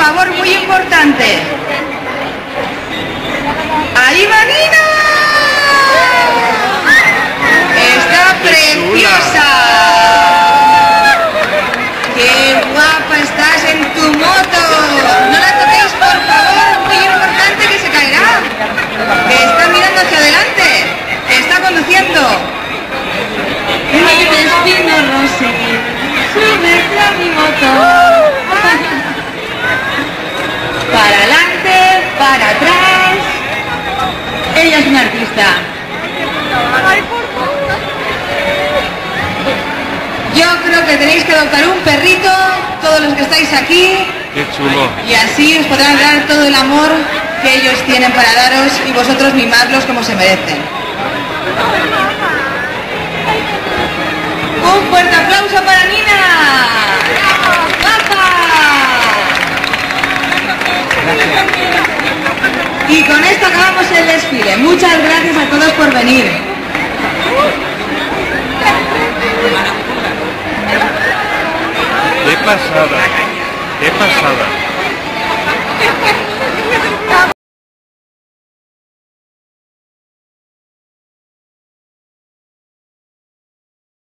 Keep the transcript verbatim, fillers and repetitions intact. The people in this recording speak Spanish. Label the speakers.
Speaker 1: favor, muy importante. ¡Ahí va Nina! ¡Está preciosa! ¡Qué guapa estás en tu moto! No la toquéis, por favor, muy importante, que se caerá. Que está mirando hacia adelante, que está conduciendo. Mi destino, Rosy, súbete a mi moto. Para adelante, para atrás. Ella es una artista. Yo creo que tenéis que adoptar un perrito, todos los que estáis aquí.
Speaker 2: Qué chulo.
Speaker 1: Y así os podrán dar todo el amor que ellos tienen para daros y vosotros mimarlos como se merecen. Un fuerte aplauso para Nina. ¡Guapa! Y con esto acabamos el desfile. Muchas gracias a todos por venir.
Speaker 2: Qué pasada. Qué pasada.